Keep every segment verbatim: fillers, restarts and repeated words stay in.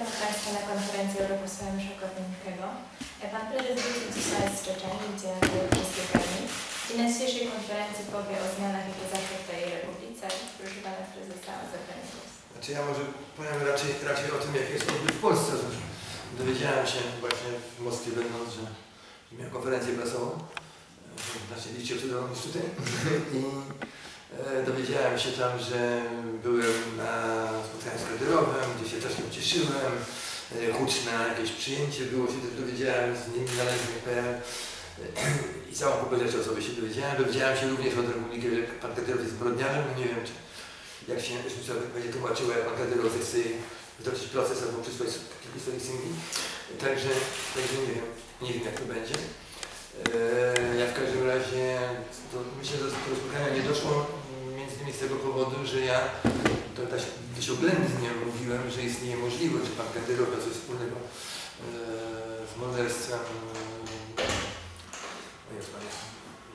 Witam Państwa na konferencji Europejskiego Szokownickiego. Pan prezes wrócił dzisiaj z Czeczenii, gdzie był przez kilka dni. I na dzisiejszej konferencji powie o zmianach, jakie zaszły w tej republice. Proszę Pana prezesa o zabranie głosu. Znaczy ja może powiem raczej, raczej o tym, jak jest odbyt w Polsce. Dowiedziałem się właśnie w Moskwie będąc, że miałem konferencję prasową. Znaczy liście przydałam już tutaj. I e, dowiedziałem się tam, że byłem na spotkaniu z Kadyrowem, gdzie się też ucieszyłem. E, huczne jakieś przyjęcie było, się też dowiedziałem z niezależnych P R. I całą kupę rzeczy o sobie się dowiedziałem. Dowiedziałem się również od Republiki, że pan Kadyrow jest zbrodniarzem. No nie wiem, czy, jak się będzie tłumaczyło, jak pan Kadyrow chce wtoczyć proces albo przysłać kilku swoich syngli. Także, także nie wiem, nie wiem jak to będzie. Eee, ja w każdym razie, to myślę, że do tego spotkania nie doszło między innymi z tego powodu, że ja to dość oględnie mówiłem, że istnieje możliwość, że pan Kadyrow ma coś wspólnego eee, z morderstwem. O jest pan jest.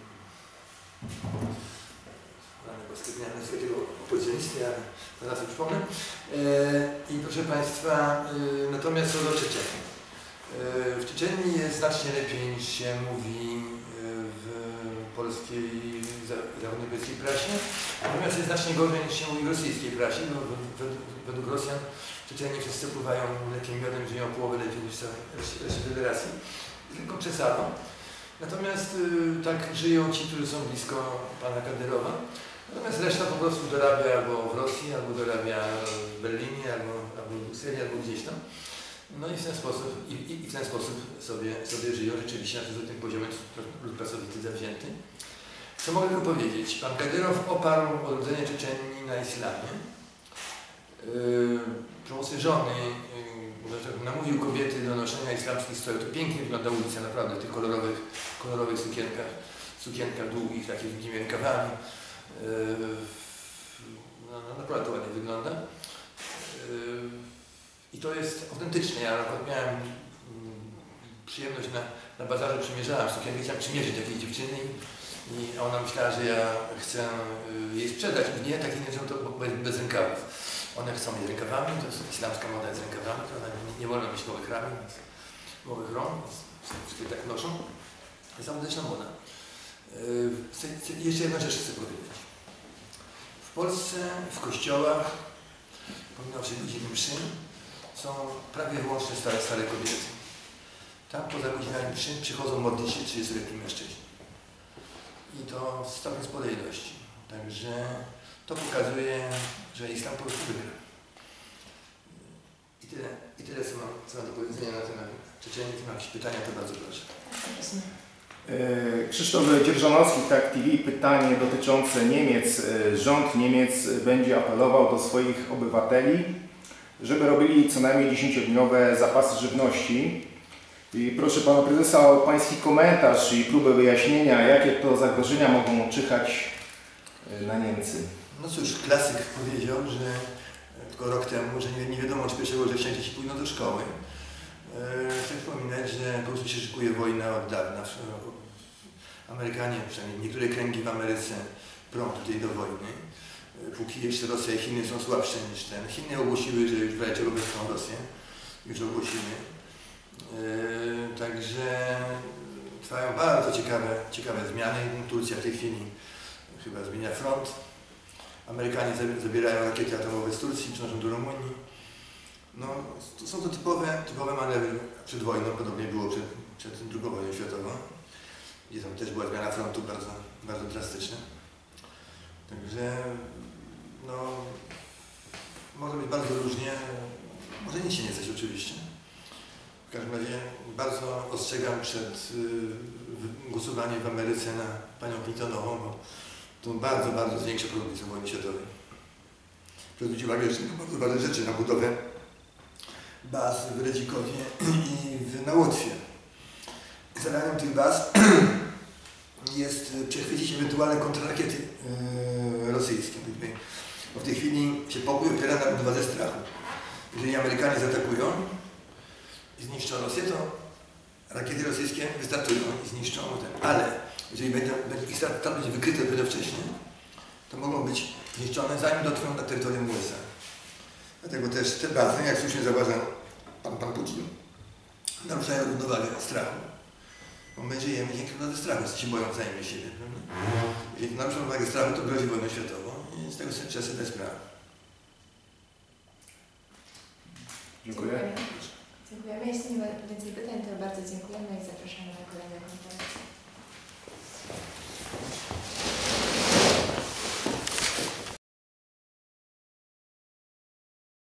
Ranego stydniamy z takiego opozycjonisty, ale zaraz już powiem. Eee, I proszę Państwa, eee, natomiast co do Czeczenii. W Czeczenii jest znacznie lepiej niż się mówi w polskiej i zachodnioeuropejskiej prasie, natomiast jest znacznie gorzej niż się mówi w rosyjskiej prasie, bo według Rosjan Czeczeni wszyscy pływają mlekiem miodem, żyją połowę lepiej niż reszta federacji, tylko przesadą. Natomiast tak żyją ci, którzy są blisko pana Kadyrowa, natomiast reszta po prostu dorabia albo w Rosji, albo dorabia w Berlinie, albo, albo w Brukseli, albo gdzieś tam. No i w ten sposób, i, i w ten sposób sobie, sobie żyją rzeczywiście na tym poziomie lud pracowity zawzięty. Co mogę tylko powiedzieć? Pan Kadyrow oparł odrodzenie Czeczenii na islamie. Yy, Pomocy żony yy, namówił kobiety do noszenia islamskich strojów. To pięknie wygląda ulica, naprawdę, w tych kolorowych, kolorowych sukienkach, sukienkach długich, takich z długimi rękawami. Yy, no, no, naprawdę to ładnie wygląda. Yy, I to jest autentyczne. Ja miałem mm, przyjemność na, na bazarze, przymierzałem sukienkę, chciałem przymierzyć takiej dziewczyny i ona myślała, że ja chcę y, jej sprzedać. Nie, takie nie są to bez, bez rękawów. One chcą mieć rękawami, to jest islamska moda z rękawami, prawda? Nie, nie wolno mieć mowych ramion, mowych rąk, wszystkie tak noszą. To jest autentyczna moda. Y, chcę, chcę, jeszcze jedną rzecz chcę powiedzieć. W Polsce, w kościołach, pomimo wszystkich mszy, są prawie wyłącznie stare, stare kobiety. Tam poza godzinami mszy przychodzą modlić się trzydziestoletni mężczyźni. I to w całkiem sporej ilości. Także to pokazuje, że islam po prostu wygra. I tyle, i tyle co mam, co mam do powiedzenia na temat Czeczenii. Jeśli mam jakieś pytania, to bardzo proszę. Krzysztof Dzierżonowski, Tak T V. Pytanie dotyczące Niemiec. Rząd Niemiec będzie apelował do swoich obywateli, żeby robili co najmniej dziesięciodniowe zapasy żywności. I proszę Pana Prezesa o Pański komentarz i próbę wyjaśnienia, jakie to zagrożenia mogą czyhać na Niemcy. No cóż, klasyk powiedział, że tylko rok temu, że nie, nie wiadomo, czy pierwszego września dzieci pójdą do szkoły. Chcę przypominać, że po prostu się szykuje wojna od dawna. Amerykanie, przynajmniej niektóre kręgi w Ameryce prą tutaj do wojny. Póki jeszcze Rosja i Chiny są słabsze niż ten. Chiny ogłosiły, że już wreszcie obecną Rosję. Już ogłosiły. Yy, także trwają bardzo ciekawe, ciekawe zmiany. Turcja w tej chwili chyba zmienia front. Amerykanie zabierają rakiety atomowe z Turcji, przynoszą do Rumunii. No, to są to typowe, typowe manewry przed wojną, podobnie było przed, przed drugą wojną światową, gdzie tam też była zmiana frontu bardzo, bardzo drastyczna. Także no, może być bardzo różnie, może nic się nie stać oczywiście. W każdym razie bardzo ostrzegam przed y, głosowaniem w Ameryce na panią Clintonową, bo to bardzo, bardzo zwiększa produkcję wojny światowej. Zwróćcie uwagę, że bardzo ważne rzeczy na budowę baz w Redzikowie i w, na Łotwie. Zadaniem tych baz jest przechwycić ewentualne kontrrakiety yy, rosyjskie. Bo w tej chwili się pokój opiera na budowę ze strachu. Jeżeli Amerykanie zaatakują i zniszczą Rosję, to rakiety rosyjskie wystartują i zniszczą ten. Ale jeżeli będzie, ich strat będzie wykryte dopiero wcześniej, to mogą być zniszczone, zanim dotrą na terytorium U S A. Dlatego też te bazy, jak słusznie zauważa pan Putin, naruszają równowagę strachu. Bo my żyjemy dzięki równowagę strachu, jesteście boją wzajemnie siebie. Prawda? Jeżeli naruszą równowagę strachu, to grozi wojną światową i z tego trzeba sobie dać sprawę. Dziękuję. Dziękujemy. Dziękujemy. Jeśli nie ma więcej pytań, to bardzo dziękujemy i zapraszamy na kolejne konferencje.